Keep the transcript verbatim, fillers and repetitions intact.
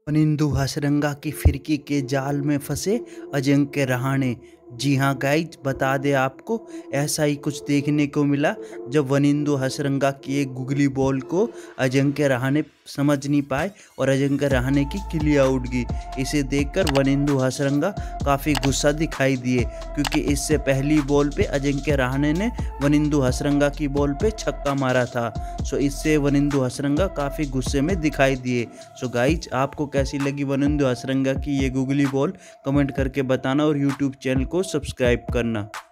वनिंदु हसरंगा की फिरकी के जाल में फंसे अजिंक्य रहाणे। जी हाँ गाइज, बता दें आपको ऐसा ही कुछ देखने को मिला जब वनिंदु हसरंगा की एक गुगली बॉल को अजिंक्य रहाणे समझ नहीं पाए और अजिंक्य रहाणे की किली आउट गई। इसे देखकर वनिंदु हसरंगा काफ़ी गुस्सा दिखाई दिए, क्योंकि इससे पहली बॉल पे अजिंक्य रहाणे ने वनिंदु हसरंगा की बॉल पे छक्का मारा था। सो इससे वनिंदु हसरंगा काफ़ी गुस्से में दिखाई दिए। सो गाइज, आपको कैसी लगी वनिंदु हसरंगा की ये गुगली बॉल, कमेंट करके बताना और यूट्यूब चैनल को सब्सक्राइब करना।